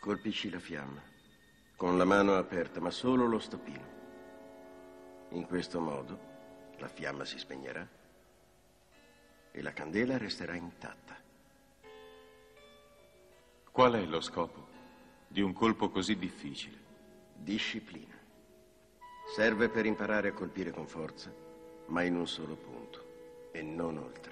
Colpisci la fiamma, con la mano aperta, ma solo lo stoppino. In questo modo la fiamma si spegnerà e la candela resterà intatta. Qual è lo scopo di un colpo così difficile? Disciplina. Serve per imparare a colpire con forza, ma in un solo punto e non oltre.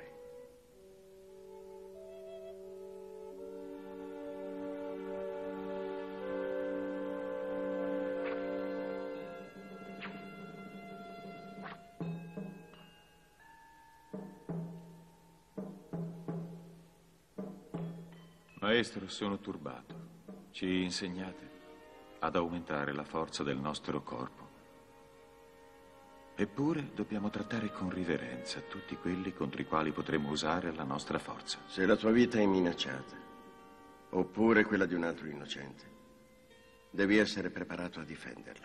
Maestro, sono turbato. Ci insegnate ad aumentare la forza del nostro corpo. Eppure dobbiamo trattare con riverenza tutti quelli contro i quali potremo usare la nostra forza. Se la tua vita è minacciata, oppure quella di un altro innocente, devi essere preparato a difenderla.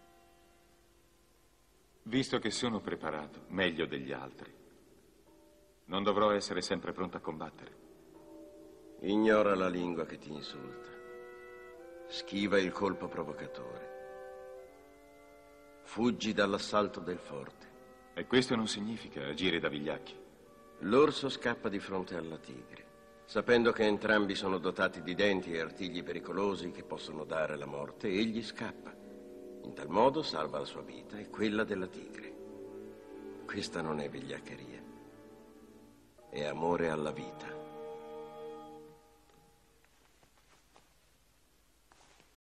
Visto che sono preparato, meglio degli altri, non dovrò essere sempre pronto a combattere. Ignora la lingua che ti insulta. Schiva il colpo provocatore. Fuggi dall'assalto del forte. E questo non significa agire da vigliacchi. L'orso scappa di fronte alla tigre, sapendo che entrambi sono dotati di denti e artigli pericolosi che possono dare la morte, egli scappa. In tal modo salva la sua vita e quella della tigre. Questa non è vigliaccheria, è amore alla vita.